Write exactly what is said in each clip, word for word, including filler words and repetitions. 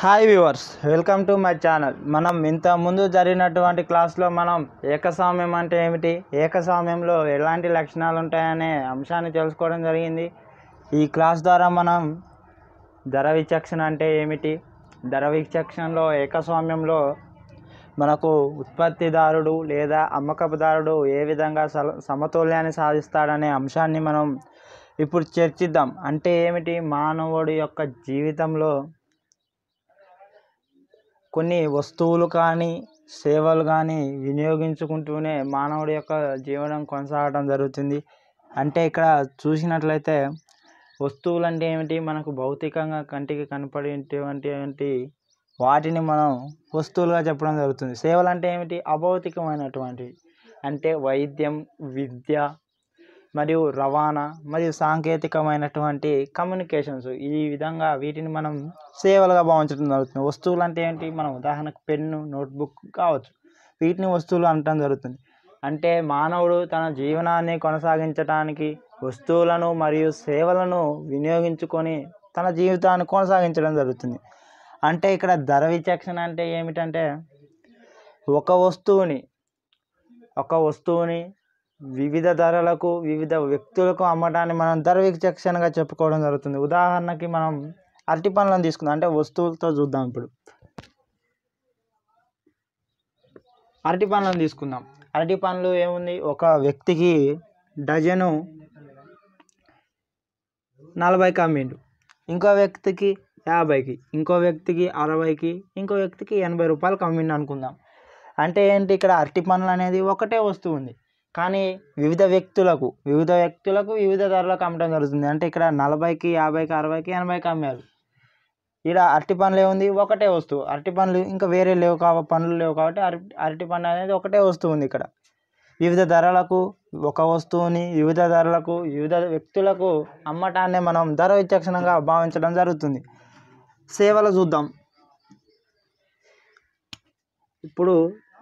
Hi viewers, welcome to my channel. మనం ఇంత ముందు జరిగినటువంటి క్లాస్లో మనం ఏకస్వామ్యం అంటే ఏమిటి, ఏకస్వామ్యంలో ఎలాంటి లక్షణాలు ఉంటాయనే అంశాన్ని తెలుసుకోవడం జరిగింది. ఈ క్లాస్ ద్వారా మనం ధర విచక్షణ అంటే ఏమిటి, ధర విచక్షణలో ఏకస్వామ్యంలో మనకు ఉత్పత్తిదారుడు లేదా అమ్మకపుదారుడు ఏ విధంగా సమతుల్యాన్ని సాధిస్తాడనే అంశాన్ని మనం ఇప్పుడు చర్చిద్దాం. అంటే ఏమిటి, మానవుడి యొక్క జీవితంలో కొన్ని వస్తువులు కానీ సేవలు కానీ వినియోగించుకుంటూనే మానవుడి యొక్క జీవనం కొనసాగడం జరుగుతుంది. అంటే ఇక్కడ చూసినట్లయితే వస్తువులు అంటే ఏమిటి, మనకు భౌతికంగా కంటికి కనపడేటువంటి వాటిని మనం వస్తువులుగా చెప్పడం జరుగుతుంది. సేవలు అంటే ఏమిటి, అభౌతికమైనటువంటివి, అంటే వైద్యం, విద్య మరియు రవాణా మరియు సాంకేతికమైనటువంటి కమ్యూనికేషన్స్, ఈ విధంగా వీటిని మనం సేవలుగా భావించడం జరుగుతుంది. వస్తువులు అంటే ఏంటి, మనం ఉదాహరణకు పెన్ను, నోట్బుక్ కావచ్చు, వీటిని వస్తువులు అనటం జరుగుతుంది. అంటే మానవుడు తన జీవనాన్ని కొనసాగించడానికి వస్తువులను మరియు సేవలను వినియోగించుకొని తన జీవితాన్ని కొనసాగించడం జరుగుతుంది. అంటే ఇక్కడ ధర విచక్షణ అంటే ఏమిటంటే ఒక వస్తువుని ఒక వస్తువుని వివిధ ధరలకు వివిధ వ్యక్తులకు అమ్మటాన్ని మనం ధర విచక్షణగా చెప్పుకోవడం జరుగుతుంది. ఉదాహరణకి మనం అరటి పండ్లను తీసుకుందాం. అంటే వస్తువులతో చూద్దాం. ఇప్పుడు అరటి పండ్లను తీసుకుందాం. అరటి పండ్లు ఏముంది, ఒక వ్యక్తికి డజను నలభైకి అమ్మిండు, ఇంకో వ్యక్తికి యాభైకి, ఇంకో వ్యక్తికి అరవైకి, ఇంకో వ్యక్తికి ఎనభై రూపాయలకు అమ్మిండు అనుకుందాం. అంటే ఏంటి, ఇక్కడ అరటి పండ్లు అనేది ఒకటే వస్తువు ఉంది, కానీ వివిధ వ్యక్తులకు వివిధ వ్యక్తులకు వివిధ ధరలకు అమ్మటం జరుగుతుంది. అంటే ఇక్కడ నలభైకి, యాభైకి, అరవైకి, ఎనభైకి అమ్మారు. ఇక్కడ అరటి పండ్లు ఏముంది, ఒకటే వస్తువు. అరటి పండ్లు ఇంకా వేరే లేవు కాబట్టి పండ్లు లేవు కాబట్టి అరటి అరటి పండు అనేది ఒకటే వస్తువు ఉంది. ఇక్కడ వివిధ ధరలకు ఒక వస్తువుని వివిధ ధరలకు వివిధ వ్యక్తులకు అమ్మటాన్నే మనం ధర విచక్షణగా భావించడం జరుగుతుంది. సేవలు చూద్దాం. ఇప్పుడు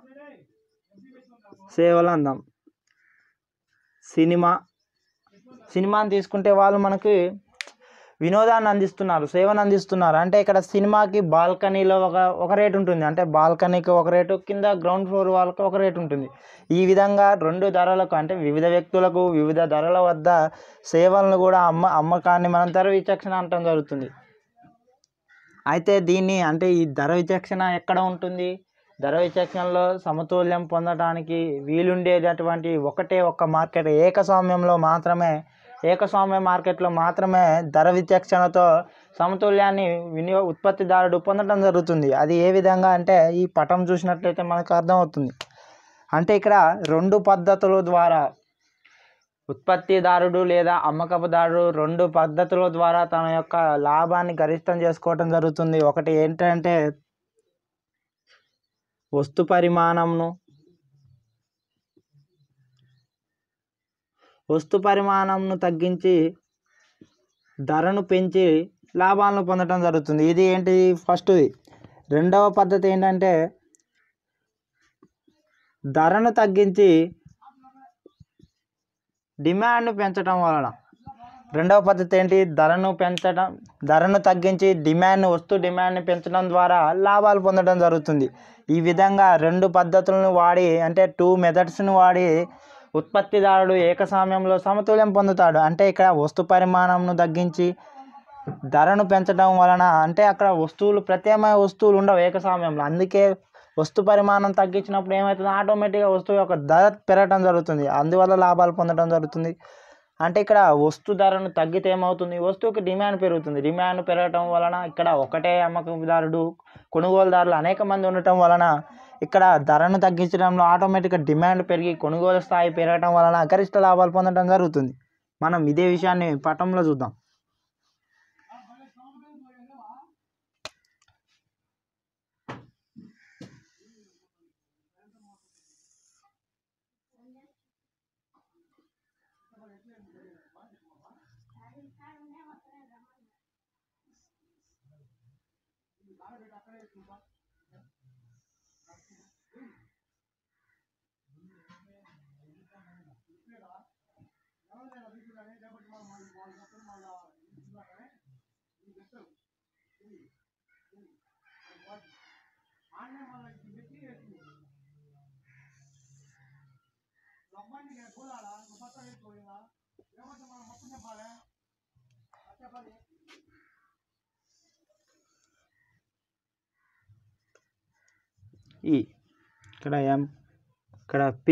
సేవలు అందాం. సినిమా సినిమాని తీసుకుంటే వాళ్ళు మనకి వినోదాన్ని అందిస్తున్నారు, సేవను అందిస్తున్నారు. అంటే ఇక్కడ సినిమాకి బాల్కనీలో ఒక ఒక రేటు ఉంటుంది, అంటే బాల్కనీకి ఒక రేటు, కింద గ్రౌండ్ ఫ్లోర్ వాళ్ళకి ఒక రేటు ఉంటుంది. ఈ విధంగా రెండు ధరలకు, అంటే వివిధ వ్యక్తులకు వివిధ ధరల వద్ద సేవలను కూడా అమ్మ అమ్మకాన్ని మనం ధర విచక్షణ అనటం జరుగుతుంది. అయితే దీన్ని అంటే ఈ ధర విచక్షణ ఎక్కడ ఉంటుంది, ధర విచక్షణలో సమతుల్యం పొందడానికి వీలుండేటటువంటి ఒకటే ఒక్క మార్కెట్, ఏకస్వామ్యంలో మాత్రమే ఏకస్వామ్య మార్కెట్లో మాత్రమే ధర విచక్షణతో సమతుల్యాన్ని వినియోగ ఉత్పత్తిదారుడు పొందడం జరుగుతుంది. అది ఏ విధంగా అంటే ఈ పటం చూసినట్లయితే మనకు అర్థమవుతుంది. అంటే ఇక్కడ రెండు పద్ధతుల ద్వారా ఉత్పత్తిదారుడు లేదా అమ్మకపుదారుడు రెండు పద్ధతుల ద్వారా తన యొక్క లాభాన్ని గరిష్టం చేసుకోవడం జరుగుతుంది. ఒకటి ఏంటంటే వస్తు పరిమాణంను వస్తు పరిమాణంను తగ్గించి ధరను పెంచి లాభాలను పొందడం జరుగుతుంది. ఇది ఏంటి, ఫస్ట్ది. రెండవ పద్ధతి ఏంటంటే ధరను తగ్గించి డిమాండ్ను పెంచడం వలన రెండవ పద్ధతి ఏంటి, ధరను పెంచడం ధరను తగ్గించి డిమాండ్ను వస్తు డిమాండ్ని పెంచడం ద్వారా లాభాలు పొందడం జరుగుతుంది. ఈ విధంగా రెండు పద్ధతులను వాడి, అంటే టూ మెథడ్స్ని వాడి ఉత్పత్తిదారుడు ఏకస్వామ్యంలో సమతుల్యం పొందుతాడు. అంటే ఇక్కడ వస్తు పరిమాణంను తగ్గించి ధరను పెంచడం వలన, అంటే అక్కడ వస్తువులు ప్రత్యామ్నాయ వస్తువులు ఉండవు ఏకస్వామ్యంలో. అందుకే వస్తు పరిమాణం తగ్గించినప్పుడు ఏమవుతుంది, ఆటోమేటిక్గా వస్తువు యొక్క ధర పెరగడం జరుగుతుంది, అందువల్ల లాభాలు పొందడం జరుగుతుంది. అంటే ఇక్కడ వస్తు ధరను తగ్గితే ఏమవుతుంది, వస్తువుకి డిమాండ్ పెరుగుతుంది. డిమాండ్ పెరగటం వలన ఇక్కడ ఒకటే అమ్మకందారుడు కొనుగోలుదారులు అనేక మంది ఉండటం వలన ఇక్కడ ధరను తగ్గించడంలో ఆటోమేటిక్గా డిమాండ్ పెరిగి కొనుగోలు స్థాయి పెరగటం వలన గరిష్ట లాభాలు పొందడం జరుగుతుంది. మనం ఇదే విషయాన్ని పటంలో చూద్దాం. ఈ ఇక్కడ ఎం, ఇక్కడ P.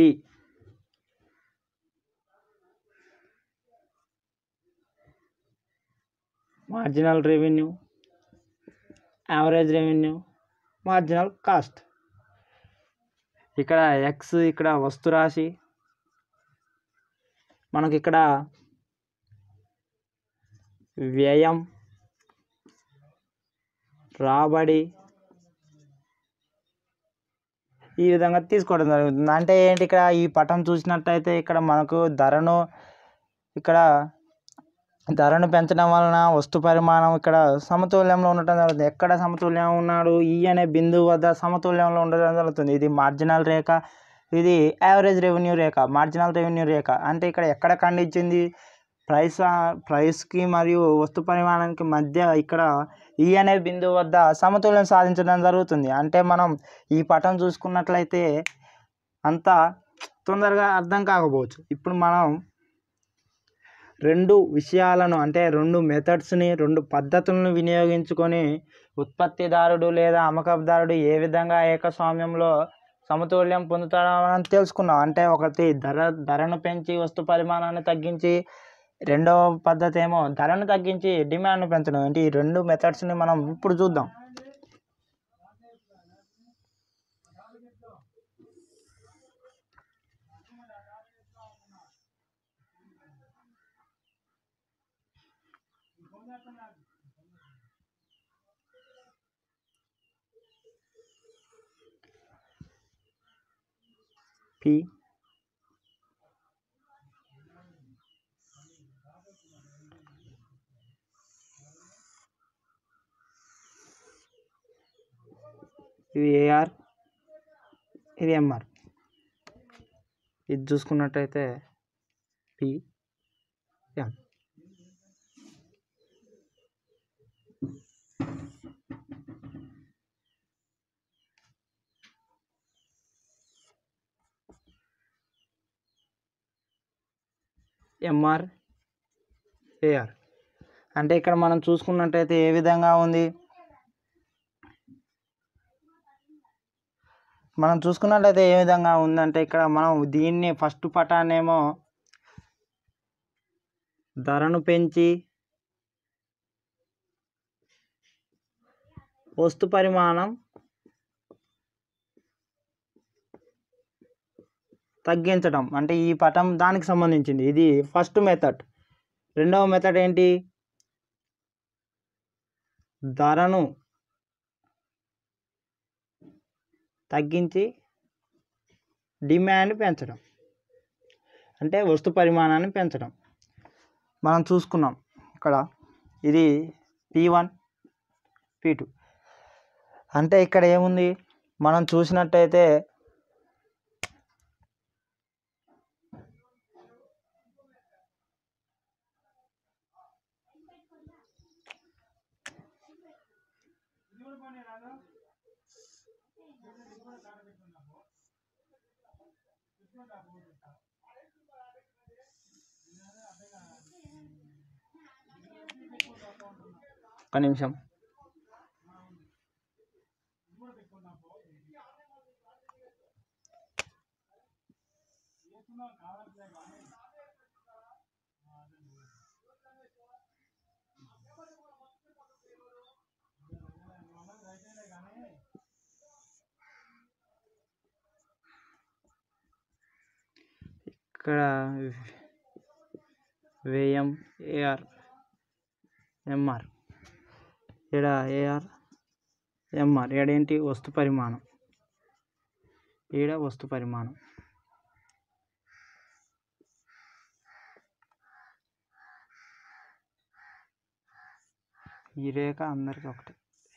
Marginal revenue, average revenue, marginal cost. ఇక్కడ ఎక్స్, ఇక్కడ వస్తు రాశి, మనకి ఇక్కడ వ్యయం, రాబడి ఈ విధంగా తీసుకోవడం జరుగుతుంది. అంటే ఏంటి, ఇక్కడ ఈ పటం చూసినట్టయితే ఇక్కడ మనకు ధరను ఇక్కడ ధరను పెంచడం వలన వస్తు పరిమాణం ఇక్కడ సమతుల్యంలో ఉండటం జరుగుతుంది. ఎక్కడ సమతుల్యం ఉన్నాడు, ఈ అనే బిందువు వద్ద సమతుల్యంలో ఉండడం జరుగుతుంది. ఇది మార్జినల్ రేఖ, ఇది యావరేజ్ రెవెన్యూ రేఖ. మార్జినల్ రెవెన్యూ రేఖ అంటే ఇక్కడ ఎక్కడ ఖండించింది, ప్రైస్ ప్రైస్కి మరియు వస్తు పరిమాణానికి మధ్య ఇక్కడ ఈ అనే బిందువు వద్ద సమతుల్యం సాధించడం జరుగుతుంది. అంటే మనం ఈ పటం చూసుకున్నట్లయితే అంత తొందరగా అర్థం కాకపోవచ్చు. ఇప్పుడు మనం రెండు విషయాలను అంటే రెండు మెథడ్స్ని, రెండు పద్ధతులను వినియోగించుకొని ఉత్పత్తిదారుడు లేదా అమ్మకదారుడు ఏ విధంగా ఏకస్వామ్యంలో సమతుల్యం పొందుతాడో మనం తెలుసుకున్నాం. అంటే ఒకటి ధర ధరను పెంచి వస్తు పరిమాణాన్ని తగ్గించి, రెండవ పద్ధతి ఏమో ధరను తగ్గించి డిమాండ్ను పెంచడం. అంటే ఈ రెండు మెథడ్స్ని మనం ఇప్పుడు చూద్దాం. పి, ఇది ఏఆర్, ఇది ఎంఆర్. ఇది చూసుకున్నట్టయితే పి, ఎం. MR, AR. అంటే ఇక్కడ మనం చూసుకున్నట్టయితే ఏ విధంగా ఉంది, మనం చూసుకున్నట్లయితే ఏ విధంగా ఉందంటే ఇక్కడ మనం దీన్ని ఫస్ట్ పటాన్నేమో ధరను పెంచి వస్తు పరిమాణం తగ్గించడం, అంటే ఈ పటం దానికి సంబంధించింది. ఇది ఫస్ట్ మెథడ్. రెండవ మెథడ్ ఏంటి, ధరను తగ్గించి డిమాండ్ పెంచడం, అంటే వస్తు పరిమాణాన్ని పెంచడం. మనం చూసుకున్నాం ఇక్కడ ఇది పి వన్, పి టూ. అంటే ఇక్కడ ఏముంది, మనం చూసినట్టయితే ఒక నిమిషం, ఇక్కడ వ్యయం ఏఆర్, ఎంఆర్. ఇక్కడ ఏఆర్, ఎంఆర్. ఏడేంటి వస్తు పరిమాణం, ఈడ వస్తు పరిమాణం. ఈ రేఖ అందరికి ఒకటి.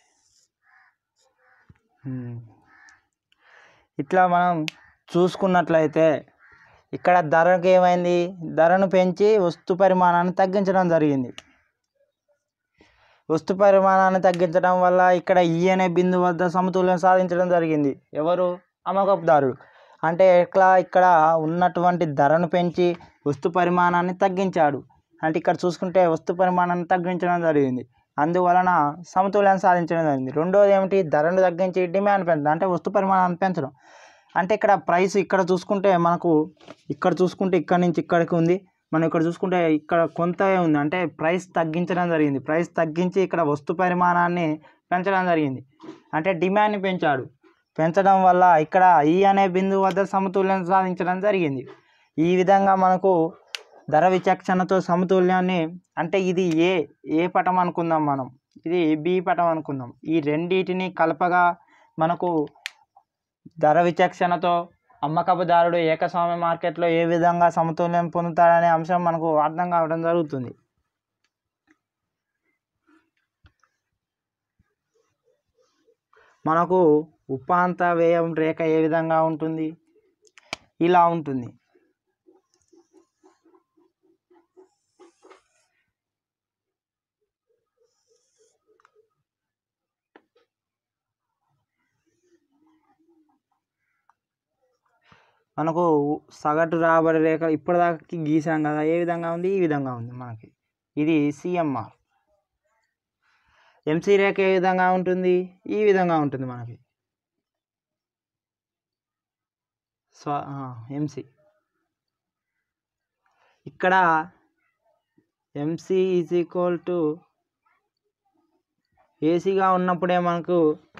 ఇట్లా మనం చూసుకున్నట్లయితే ఇక్కడ ధరకు ఏమైంది, ధరను పెంచి వస్తు పరిమాణాన్ని తగ్గించడం జరిగింది. వస్తు పరిమాణాన్ని తగ్గించడం వల్ల ఇక్కడ ఈ అనే బిందువు వద్ద సమతుల్యం సాధించడం జరిగింది. ఎవరు, అమ్మకదారుడు. అంటే ఎట్లా, ఇక్కడ ఉన్నటువంటి ధరను పెంచి వస్తు పరిమాణాన్ని తగ్గించాడు. అంటే ఇక్కడ చూసుకుంటే వస్తు పరిమాణాన్ని తగ్గించడం జరిగింది, అందువలన సమతుల్యాన్ని సాధించడం జరిగింది. రెండోది ఏమిటి, ధరను తగ్గించి డిమాండ్ పెంచడం, అంటే వస్తు పరిమాణాన్ని పెంచడం. అంటే ఇక్కడ ప్రైస్ ఇక్కడ చూసుకుంటే మనకు ఇక్కడ చూసుకుంటే ఇక్కడ నుంచి ఇక్కడికి ఉంది, మనం ఇక్కడ చూసుకుంటే ఇక్కడ కొంత ఉంది, అంటే ప్రైస్ తగ్గించడం జరిగింది. ప్రైస్ తగ్గించి ఇక్కడ వస్తు పరిమాణాన్ని పెంచడం జరిగింది, అంటే డిమాండ్ని పెంచాడు. పెంచడం వల్ల ఇక్కడ ఈ అనే బిందువు వద్ద సమతుల్యం సాధించడం జరిగింది. ఈ విధంగా మనకు ధర విచక్షణతో సమతుల్యాన్ని, అంటే ఇది ఏ ఏ పటం అనుకుందాం, మనం ఇది బి పటం అనుకుందాం. ఈ రెండింటిని కలపగా మనకు ధర విచక్షణతో అమ్మకపుదారుడు ఏకస్వామ్య మార్కెట్లో ఏ విధంగా సమతుల్యం పొందుతాడనే అంశం మనకు అర్థం కావడం జరుగుతుంది. మనకు ఉపాంత వ్యయం రేఖ ఏ విధంగా ఉంటుంది, ఇలా ఉంటుంది. మనకు సగటు రాబడి రేఖ ఇప్పటిదాకా గీసాం కదా, ఏ విధంగా ఉంది, ఈ విధంగా ఉంది మనకి. ఇది సిఎంఆర్. ఎంసీ రేఖ ఏ విధంగా ఉంటుంది, ఈ విధంగా ఉంటుంది మనకి. స్వ ఎంసీ ఇక్కడ ఎంసీ ఈజ్ ఈక్వల్ టు ఏసీగా ఉన్నప్పుడే మనకు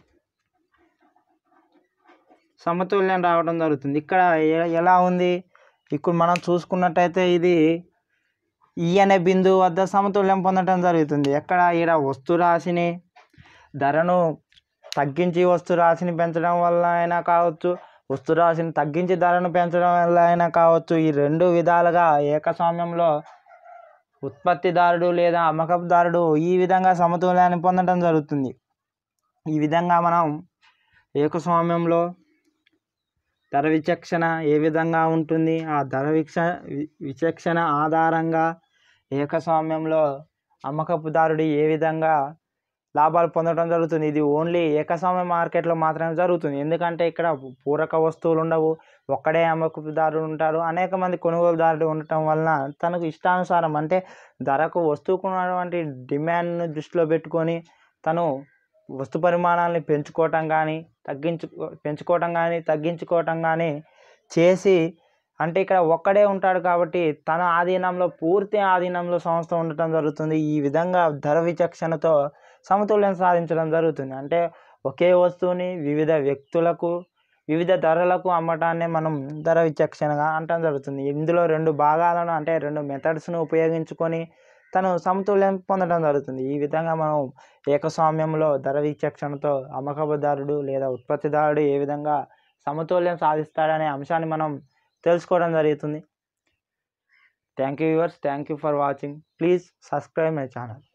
సమతుల్యం రావడం జరుగుతుంది. ఇక్కడ ఎలా ఉంది, ఇప్పుడు మనం చూసుకున్నట్టయితే ఇది ఈ అనే బిందువు వద్ద సమతుల్యం పొందడం జరుగుతుంది. ఎక్కడ, ఇక్కడ వస్తు రాశిని ధరను తగ్గించి వస్తు రాశిని పెంచడం వల్ల అయినా కావచ్చు, వస్తు రాశిని తగ్గించి ధరను పెంచడం వల్ల అయినా కావచ్చు, ఈ రెండు విధాలుగా ఏకస్వామ్యంలో ఉత్పత్తిదారుడు లేదా అమ్మకపుదారుడు ఈ విధంగా సమతుల్యాన్ని పొందడం జరుగుతుంది. ఈ విధంగా మనం ఏకస్వామ్యంలో ధర విచక్షణ ఏ విధంగా ఉంటుంది, ఆ ధర విక్ష విచక్షణ ఆధారంగా ఏకస్వామ్యంలో అమ్మకపుదారుడు ఏ విధంగా లాభాలు పొందడం జరుగుతుంది. ఇది ఓన్లీ ఏకస్వామ్య మార్కెట్లో మాత్రమే జరుగుతుంది, ఎందుకంటే ఇక్కడ పూరక వస్తువులు ఉండవు, ఒక్కడే అమ్మకపుదారుడు ఉంటారు. అనేక మంది కొనుగోలుదారుడు ఉండటం వలన తనకు ఇష్టానుసారం, అంటే ధరకు వస్తువుకు ఉన్నటువంటి డిమాండ్ను దృష్టిలో పెట్టుకొని తను వస్తు పరిమాణాలని పెంచుకోవటం కానీ తగ్గించు పెంచుకోవటం కానీ తగ్గించుకోవటం కానీ చేసి, అంటే ఇక్కడ ఒక్కడే ఉంటాడు కాబట్టి తన ఆధీనంలో పూర్తి ఆధీనంలో సంస్థ ఉండటం జరుగుతుంది. ఈ విధంగా ధర విచక్షణతో సమతుల్యం సాధించడం జరుగుతుంది. అంటే ఒకే వస్తువుని వివిధ వ్యక్తులకు వివిధ ధరలకు అమ్మటాన్ని మనం ధర విచక్షణగా అంటం జరుగుతుంది. ఇందులో రెండు భాగాలను, అంటే రెండు మెథడ్స్ను ఉపయోగించుకొని తను సమతుల్యం పొందడం జరుగుతుంది. ఈ విధంగా మనం ఏకస్వామ్యంలో ధర విచక్షణతో అమ్మకపుదారుడు లేదా ఉత్పత్తిదారుడు ఏ విధంగా సమతుల్యం సాధిస్తాడనే అంశాన్ని మనం తెలుసుకోవడం జరుగుతుంది. Thank you viewers, thank you for watching. Please subscribe my channel.